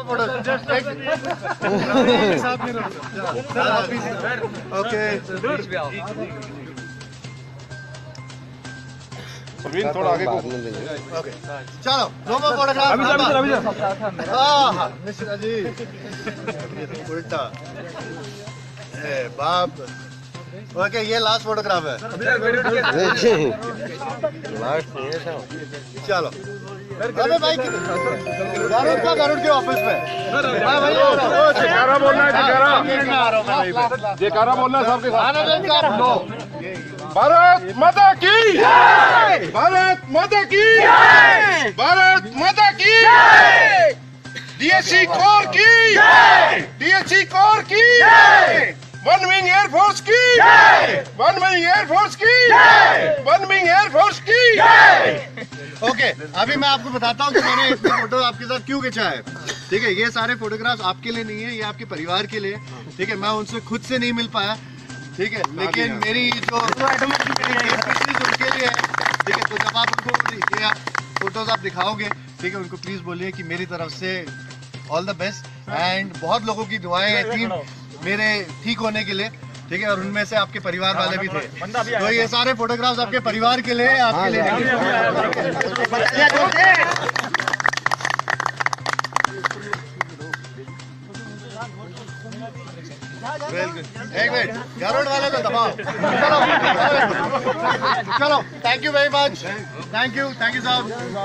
Okay थोड़ा आगे okay चलो नो मोर फोटोग्राफ अभी हां मिश्रा जी उल्टा बाप ओके ये लास्ट फोटोग्राफ है लास्ट ये था चलो अबे भाई गरुड़ के ऑफिस में भाई जयकारा बोलना है जयकारा बोलना है सबके साथ भारत माता की भारत माता की भारत माता की डीएससी कोर की डीएससी कोर की वन विंग एयरफोर्स की वन विंग एयरफोर्स की वन विंग एयरफोर्स की ओके अभी मैं आपको बताता हूँ कि मैंने इतने फोटो आपके साथ क्यों खिंचा है। ठीक है ये सारे फोटोग्राफ्स आपके लिए नहीं है, ये आपके परिवार के लिए। ठीक है मैं उनसे खुद से नहीं मिल पाया। ठीक है लेकिन मेरी जो उनके लिए है। ठीक है तो जब आप उनको ये फोटोज आप दिखाओगे ठीक है उनको प्लीज बोलिए कि मेरी तरफ से ऑल द बेस्ट एंड बहुत लोगों की दुआएं थी मेरे ठीक होने के लिए। ठीक है और उनमें से आपके परिवार वाले भी थे तो ये सारे फोटोग्राफ्स आपके परिवार के लिए आपके लिए एक मिनट गरुड़ वाले को दबाओ चलो thank you very much thank you साहब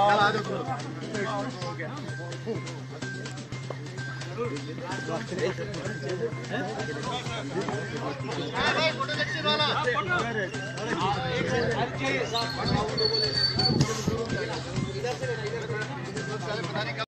फोटो सेक्शन वाला